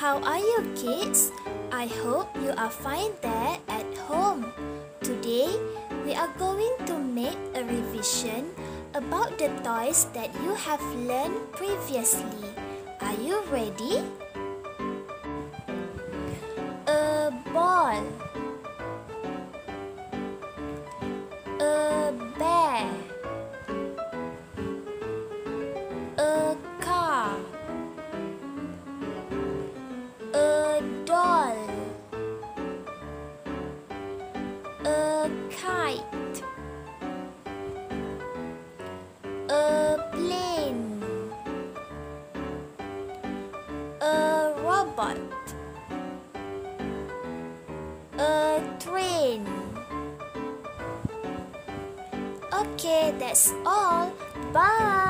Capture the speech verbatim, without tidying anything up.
How are you kids? I hope you are fine there at home. Today, we are going to make a revision about the toys that you have learned previously. Are you ready? A ball. A bear. A car. A doll. A kite. A plane. A robot. A train. Okay, that's all. Bye.